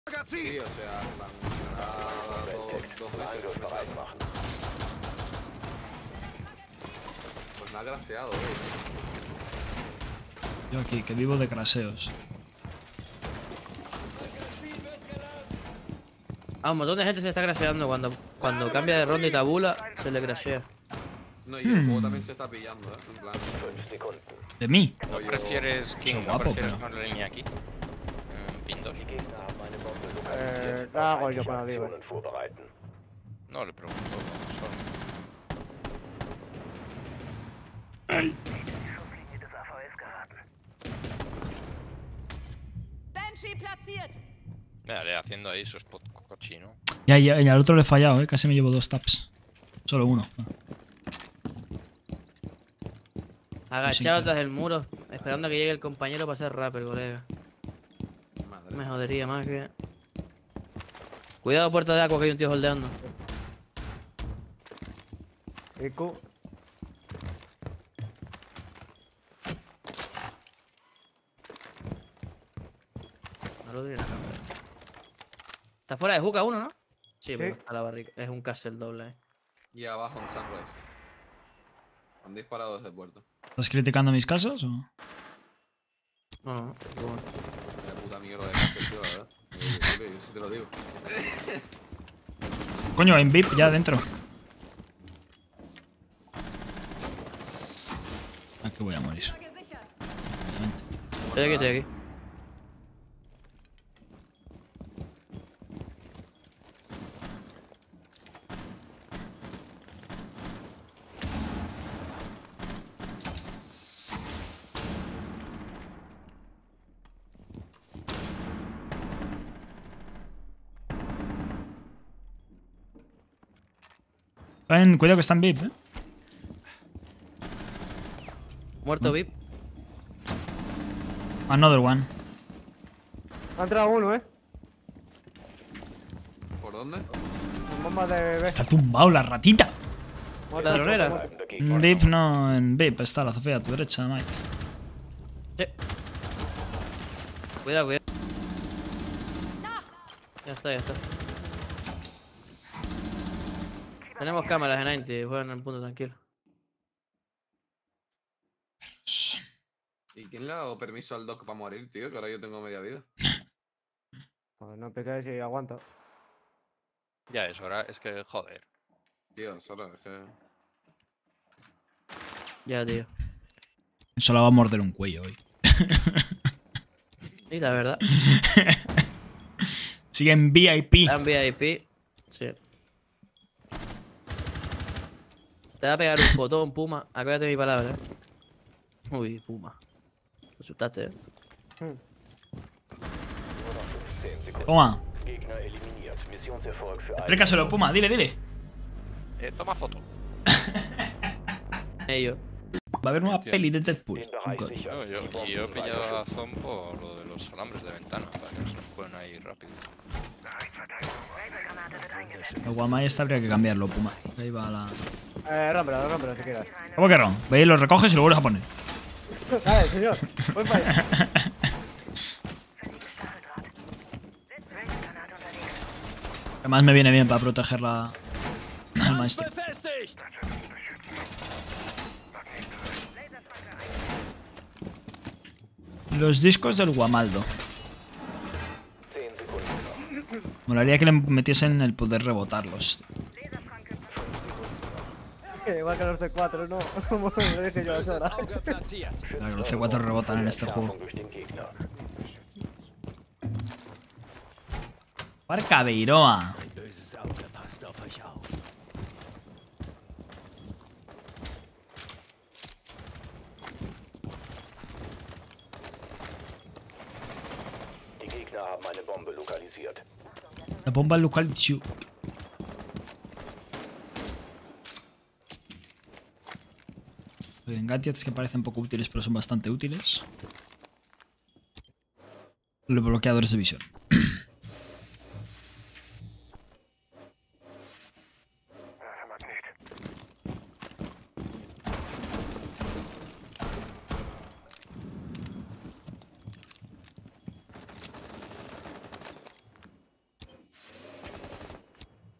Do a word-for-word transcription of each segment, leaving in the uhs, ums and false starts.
Sí, o sea, en plan, era dos, dos veces que me sale. Pues me ha graseado, eh. Yo aquí, que vivo de craseos. Ah, un montón de gente se está crasheando cuando, cuando cambia de ronda y tabula, se le crashea. No, y el Hmm. juego también se está pillando, eh. En plan, De mí. ¿No prefieres King? Soy ¿No guapo, prefieres pero- con la línea aquí? En pin dos. Eh, la hago yo con la libre. No, le pregunto. Solo. Banshee platziert. Mírale, haciendo ahí su spot cochino. Ya, ya, ya, al otro le he fallado, eh. Casi me llevo dos taps. Solo uno. Agachado Sí, tras el muro, esperando a que llegue el compañero para hacer rapper, colega. madre. Me jodería más que... Cuidado, puerta de agua, que hay un tío holdeando. Eco. No lo diré la cámara. Está fuera de juca uno, ¿no? Sí, pero Sí. está la barrica. Es un castle doble, eh. Y abajo en Sunrise. Han disparado desde puerto. ¿Estás criticando mis casas o...? No, no, qué bueno. Vaya puta mierda de casa, tío, la verdad. Yo, yo, yo, yo sí te lo digo. Coño, en V I P ya adentro. Ah, que voy a morir. Gesichert. Estoy aquí, estoy aquí. Ten, cuidado que está en V I P, eh. Muerto V I P. Another one. Ha entrado uno, eh. ¿Por dónde? Con bombas de B. Está tumbado la ratita. Muerto, La dronera. muerto, muerto. En V I P no, en V I P está la Sofía a tu derecha, Mike. Sí. Cuidado, cuidado. Ya está, ya está. Tenemos cámaras en noventa, juegan en el punto tranquilo. ¿Y quién le ha dado permiso al Doc para morir, tío? Que ahora yo tengo media vida. Pues no pegáis y aguanta. Ya es hora, es que joder. Tío, solo es que... Ya, tío. Solo va a morder un cuello hoy. Y la verdad. Sigue en V I P. En V I P. Sí. Te va a pegar un fotón, Puma. Acuérdate de mi palabra, eh. Uy, Puma. Te asustaste, eh. Hmm. Toma. Explícaselo, Puma. Dile, dile. Eh, toma foto. Ellos. Va a haber una Tío. peli de Deadpool. No, yo, y yo he pillado a Zon por lo de los alambres de ventana, para que no se nos pueden ahí rápido. El Guamay este habría que cambiarlo, Puma. Ahí va la... Eh, rómpelo, rómpelo si quieres. ¿Cómo que no? Ve y lo recoges y lo vuelves a poner. Dale, señor. Voy para allá. Además me viene bien para proteger la... al maestro. Los discos del Guamaldo. Molaría que le metiesen el poder rebotarlos. Igual que los C cuatro, no. Como lo dije yo ahora. Claro que los C cuatro rebotan en este juego. Barca Beiroa. La bomba local. En gadgets que parecen poco útiles pero son bastante útiles. Los bloqueadores de visión.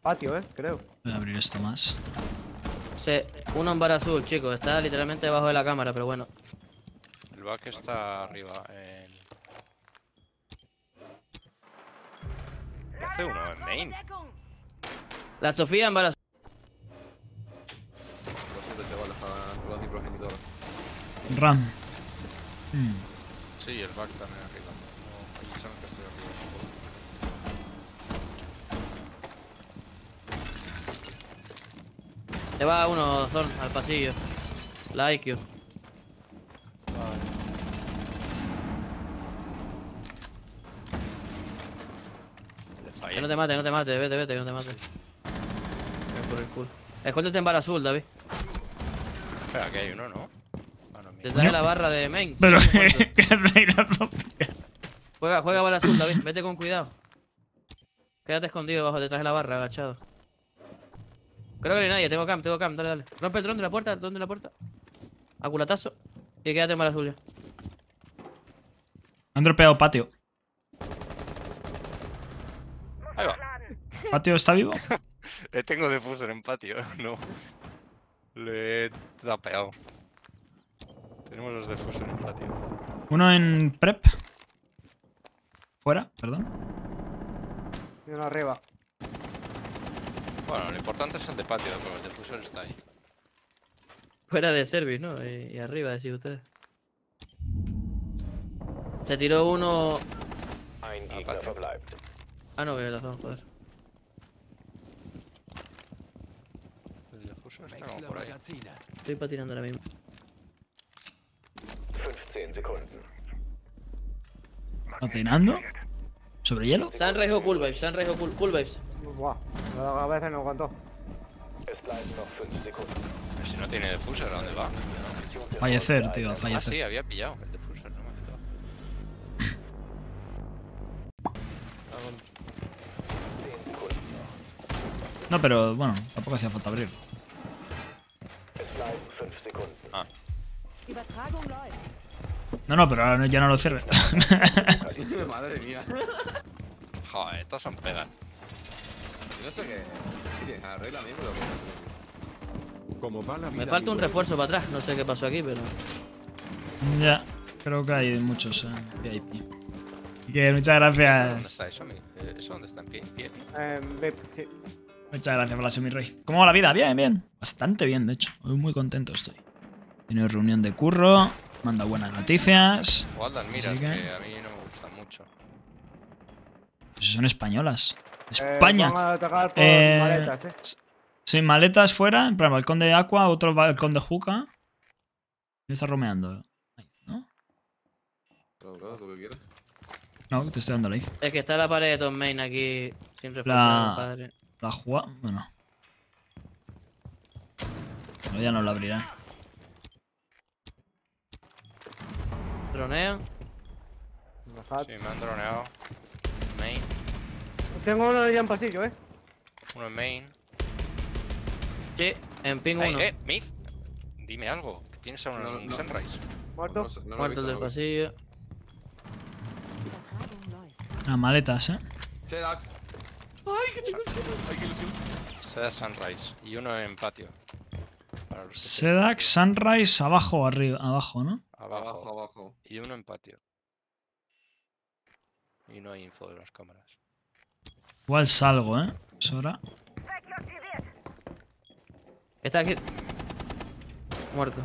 Patio, eh, creo. Voy a abrir esto más. Se, uno en bar azul, chicos. Está literalmente debajo de la cámara, pero bueno. El back está arriba. En... ¿Qué hace uno en main? La Sofía en bar azul. Lo siento, chaval, para los mi progenitor. Ram. Hmm. Sí, el back también arriba. No, allí saben que estoy arriba. Le va uno, Zorn, al pasillo. La I Q. Le Que fallé. no te mate, no te mate, vete, vete, que no te mate. Ven por el culo. Escóndete en bar azul, David. Espera, que hay uno, ¿no? Ah, no, mira. Detrás de la barra de main. Pero, Sí, muerto. ¿qué hace ahí la Sofía? Juega, juega bar azul, David. Vete con cuidado. Quédate escondido bajo detrás de la barra, agachado. Creo que no hay nadie, tengo cam, tengo cam, dale, dale. Rompe el dron de la puerta, el dron de la puerta. A culatazo. Y quédate en bar azul ya. Han dropeado patio. Ahí va. ¿Patio está vivo? Le tengo defuser en patio, no. Le he tapeado. Tenemos los defuser en patio. Uno en prep. Fuera, perdón. Y uno arriba. Bueno, lo importante es el de patio, pero el defuser está ahí. Fuera de service, ¿no? Y, y arriba, decís ustedes. Se tiró uno. Ein Ah, Gegner patio. verbleibt. Ah, no, que la zona, joder. El defuser está como por ahí. Estoy patinando ahora mismo. fünfzehn Sekunden. ¿Patinando? ¿Sobre hielo? Sunrise o Cool Vibes, Sunrise o Cool, cool Vibes. Buah, a veces no aguantó. Es bleiben noch fünf Sekunden. Pero si no tiene defuser, ¿a dónde va? Fallecer, tío, Ah, fallecer. sí, había pillado el defuser, no me he fijado. No, pero bueno, tampoco hacía falta abrir. Es bleiben fünf Sekunden. Ah, Übertragung läuft. No, no, pero ahora ya no lo cierres. Madre mía. joder, estos son pegas. Yo no sé qué. Sí, arregla a mí, pero que. Como va la Me vida, falta un amigo. refuerzo para atrás, no sé qué pasó aquí, pero. Ya, creo que hay muchos en V I P. Así que muchas ¿Dónde gracias. está eso, mi- eh, ¿Eso dónde está? ¿En pie? ¿Pie? Eh, V I P, sí. Muchas gracias por la semirrey. ¿Cómo va la vida? Bien, bien. Bastante bien, de hecho. Hoy muy contento estoy. He tenido reunión de curro. Manda buenas noticias. Waldan, mira, Así que- que a mí no me gustan mucho. Pues son españolas. Eh, España. van a atacar por Eh, maletas, eh. Sin maletas fuera. En plan, balcón de Aqua, otro balcón de Juca. ¿Quién está romeando? Ahí, ¿no? Claro, claro, tú que quieres. No, te estoy dando live. Es que está la pared de Tom Main aquí sin refuerzo, La- padre. La jugada. Bueno. Pero ya no la abrirá. Dronean. Bajad. Sí, me han droneado. Main. Tengo uno ya en pasillo, eh. Uno en main. Sí, en ping Ay, uno. eh, Myth. Dime algo. Que tienes a un, No, un no. Sunrise. Muerto. No, no, no lo he Muerto el visto, del no lo he visto. pasillo. Übertragung läuft. Las maletas, eh. Sedax. Ay, qué ilusión. Ay, qué ilusión. Seda Sunrise. Y uno en patio. Para los que Sedax, Sunrise, abajo o arriba. Abajo, ¿no? Abajo. Abajo, abajo. Y uno en patio. Y no hay info de las cámaras. Igual salgo, ¿eh? Es hora. Está aquí. Muerto.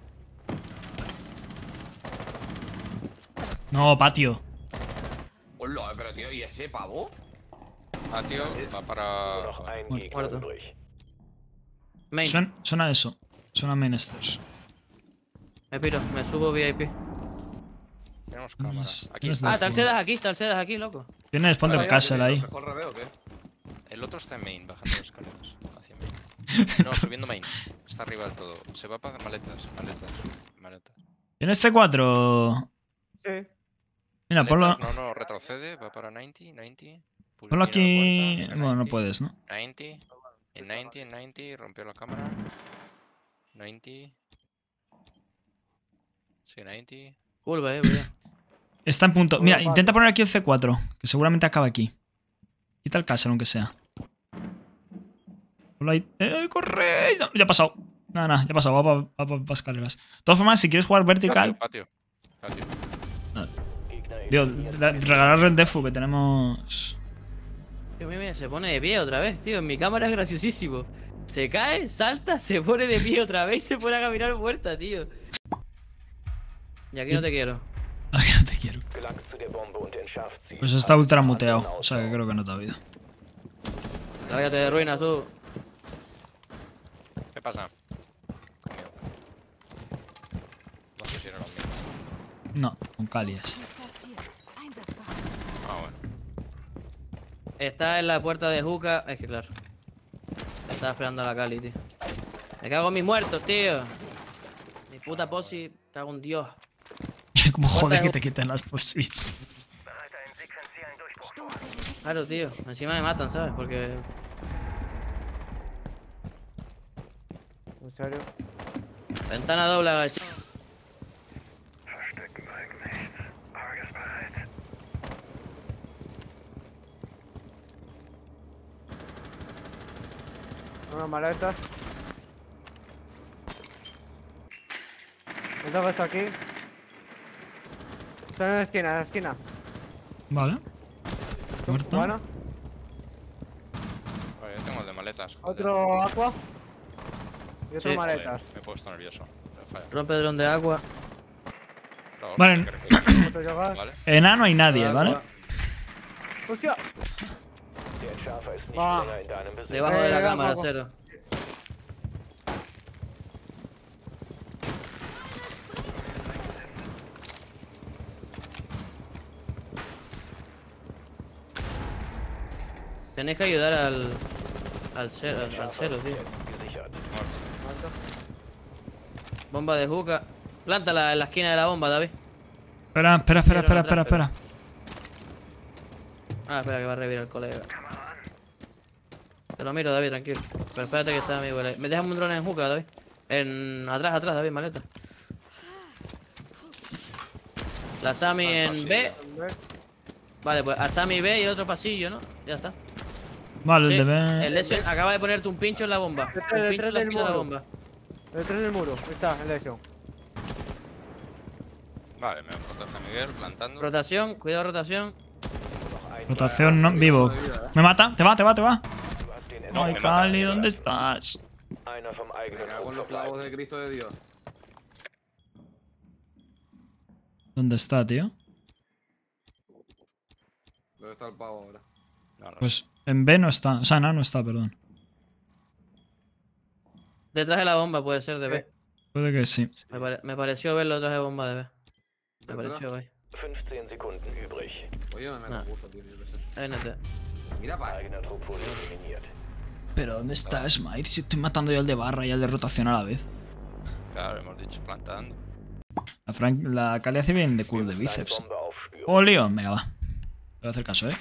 No, patio. Hola, pero tío, ¿y ese pavo? Patio va para. Nur noch ein Muerto. Gegner Muerto. übrig. Main. Suena, suena eso. Suena Mainsters. Me piro, me subo V I P. Tenemos Tienes- cámaras. Aquí tienes está. Ah, de está el full. Sedas aquí, está el Sedas aquí, loco. Tienes, ponte Ahora el ya, castle ya, ahí. ¿Mejor revés o qué? El otro está en main, bajando las escaleras. Hacia main. No, subiendo main. Está arriba del todo. Se va para maletas, maletas, maletas. ¿Tienes C cuatro? Sí. Mira, ponlo, Maletas, No, no, retrocede, va para noventa, noventa. Pul- ponlo mira la aquí. puerta, mira Bueno, no noventa, puedes, ¿no? noventa, en noventa, en noventa, rompió la cámara. noventa. Sí, noventa. Curva, eh, cuidado. Está en punto. Mira, Vale. intenta poner aquí el C cuatro, que seguramente acaba aquí. Quita el castle, aunque sea. Hola, ¡eh, corre! Ya, ya ha pasado. Nada, nada, ya ha pasado. Va para escaleras. De todas formas, si quieres jugar vertical. Patio, patio. Digo, da- regalar Rendefu, que tenemos. Tío, mira, mira, se pone de pie otra vez, tío. En mi cámara es graciosísimo. Se cae, salta, se pone de pie otra vez y se pone a caminar muerta, tío. Y aquí no te quiero. Aquí no te quiero. Gelangt zu der Bombe und entschärft sie. Pues está ultra muteado, o sea que creo que no te ha habido. Lárgate de ruinas, tú. ¿Qué pasa? Conmigo. No sé si era lo mío. No, con Calias. Ah, bueno. Está en la puerta de Juca. Es que claro. Estaba esperando a la Cali, tío. Me cago en mis muertos, tío. Mi puta posi. Cago en Dios. Como jode Puerta que de- te quiten las posis. Claro, tío. Encima me matan, ¿sabes? Porque. ¿En serio? Ventana doble, agacha. Una maleta. ¿Me tengo esto aquí? Está en la esquina, en la esquina. Vale. Muerto. Bueno, Vale, yo tengo el de maletas. joder. otro aqua. Y otro Sí. maletas. Joder, me he puesto nervioso. Pero falla. Rompe dron de agua. Claro, Vale. que recogí. Otro yogar. Vale. Enano hay nadie, Agua. ¿vale? ¡Hostia! Der Entschärfer ist nicht Ah. länger in deinem Besitz. Debajo de la Eh, cámara, vamos. cero. Tenéis que ayudar al. Al cero, al, al cero, tío. Gesichert. Bomba de juca. Plántala en la esquina de la bomba, David. Espera, espera, espera, Sí, espera, no, no, espera, no, espera. Ah, espera, que va a revivir el colega. Te lo miro, David, tranquilo. Pero espérate que está mi huele. ¿Me dejas un drone en juca, David? En. Atrás, atrás, David, maleta. La Sami Ah, en pasillo. B. Vale, pues a Sami B y el otro pasillo, ¿no? Ya está. Vale, Sí, el de el B. Lesion acaba de ponerte un pincho en la bomba. Detrás- Un pincho en la detrás del esquina de la muro. bomba. Detrás del muro. Ahí está, en lesion. Vale, me protege Miguel plantando. Rotación, cuidado, rotación. Rotación, no, vivo. Me mata, te va, te va, te va. Du hast den Ay, me Entschärfer. mata. Cali, ¿dónde estás? Einer vom Me eigenen cago en Ruf los clavos verbleibt. de Cristo de Dios. ¿Dónde está, tío? ¿Dónde está el pavo ahora? No, no sé. Pues en B no está. O sea, no, no está, perdón. Detrás de la bomba puede ser de B. Puede que sí. Me, pare- me pareció verlo detrás de bomba de B. Me ¿Verdad? pareció ahí. fünfzehn Sekunden übrig. Oye, me me Nah. confuso, tío. Yo qué sé. N T. Mira, pa. Eigener Trupp wurde eliminiert. Pero ¿dónde está Smite? Si estoy matando yo al de barra y al de rotación a la vez. Claro, hemos dicho plantando. La, Frank, la Cali hace bien de culo de Eine bíceps. Bombe aufspüren. Oh, Leon, venga, va. Te voy a hacer caso, ¿eh?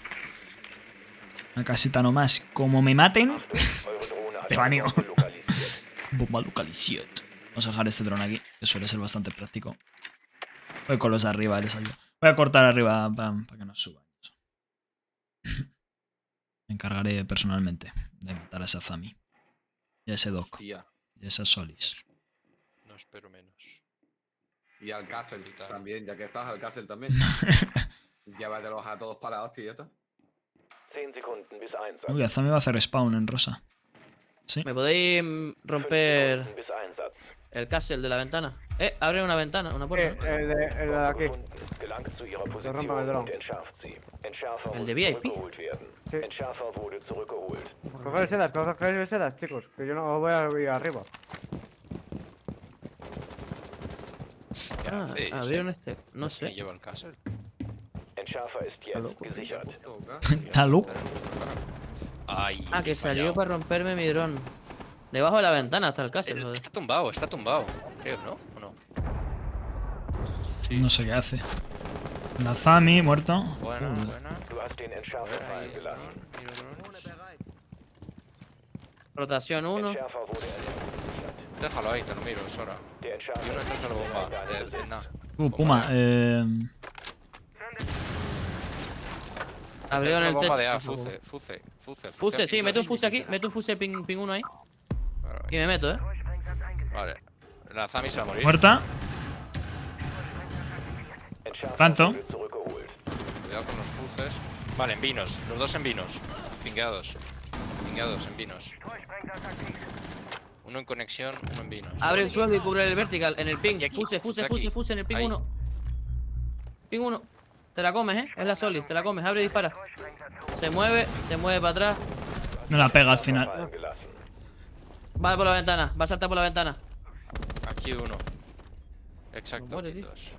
Una casita nomás. Como me maten, Eure Drohne hat Te die baneo. Bombe lokalisiert. bomba localizado. Vamos a dejar este dron aquí, que suele ser bastante práctico. Voy con los de arriba, les ayudo. Voy a cortar arriba para, para que nos suban. Me encargaré personalmente de matar a esa Zami. Y a ese Doc. Y ya. Y a esa Solis. No espero menos. Y al Castle Y tal. también, ya que estás al Castle también. Llévatelos a todos para la hostia y ya está. zehn Sekunden bis Einsatz. Uy, a Zami va a hacer spawn en rosa. Sí. ¿Me podéis mm, fünf romper Sekunden bis Einsatz. el castle de la ventana? Eh, abre una ventana, una Eh, puerta. ¿no? el de, el de aquí. Gefunden. Gelangt zu ihrer rompan el Position dron. und entschärft sie. Entschärfer El muss de V I P. zurückgeholt werden. Sí. Entschärfer wurde zurückgeholt. Coger sedas, coger sedas, chicos. Que yo no voy a ir arriba. ¿Qué Ah, hacéis? abrieron eh? este. No Me sé. llevo el castle. Entschärfer ist jetzt gesichert. Está loco. Ay, Ah, que he salió fallado. para romperme mi dron. Debajo de la ventana está el castle, Eh, joder. Está tumbado, está tumbado. Creo, ¿no? ¿O no? Sí. No sé qué hace. La Zami, muerto. Buena, Joder. buena. Du hast den Entschärfer Buena, ahí, fallen gelassen. dron, miro drones. Rotación uno. Entschärfer wurde gesichert. Déjalo ahí, te lo miro, es hora. Der Entschärfer Yo no ist alcanzo la nicht bomba. länger in deinem Eh, Besitz. eh, nah. Uh, Puma, eh. Abrieron una el bomba techo. de A, Fuce, Fuce, Fuce. Fuse, sí, ping mete un dos. fuse aquí, mete un fuse ping, ping uno ahí. Vale, Y me meto, eh. Vale. La Zami se va a morir. Muerta. Entschärfer Planto. wurde zurückgeholt. Cuidado con los fuces. Vale, en vinos. Los dos en vinos. Pingados. Pingados en vinos. Uno en conexión, uno en vinos. Abre el suelo y cubre el vertical en el ping. Aquí, aquí, Fuse, fuse, aquí. fuse, fuse en el ping Ahí. uno. Ping uno. Te la comes, eh. Es la Solid, te la comes. Abre y dispara. Se mueve, se mueve para atrás. No la pega al final. Fallen gelassen. Va por la ventana, va a saltar por la ventana. Aquí uno. Exacto, Muere, aquí tío. dos.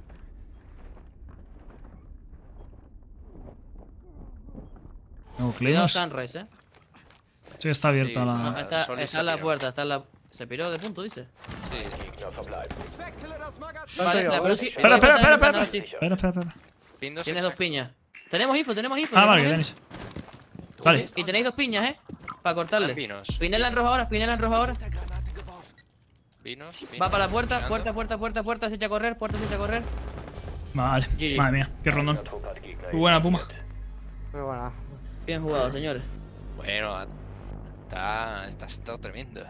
No, Cuidado Climos. Sunrise, eh. Sí, está abierta Sí, No, la. Ah, está, Solid está se en la piró. puerta, está en la. Se piró de punto, dice. Sí. Gegner verbleiben. Vale, la pero sí. Espera, espera, espera, espera. ahora sí. Espera, espera, espera. Pin dos Tienes dos exacto. piñas. Tenemos info, tenemos info. Ah, vale, que tenemos tenéis. Vale. info. Y tenéis dos piñas, eh. Para En cortarle. vinos. Pinela en rojo ahora, pinela en rojo ahora. Vinos, Va vinos, para la puerta, puseando. puerta, puerta, puerta, puerta, se echa a correr, puerta, se echa a correr. Vale. G G. Madre mía, qué rondón. Der Trupp hat Gegner Muy buena, Puma. eliminiert. Muy buena. Bien jugado, señores. Bueno, está, está, está tremendo.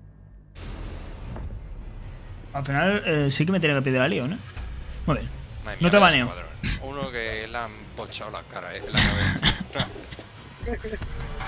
Al final eh, sí que me tenía que pedir a lío, ¿no? Muy bien. Madre No te vaya baneo. escuadrón. Uno que le han pochado la cara, eh, en la cabeza.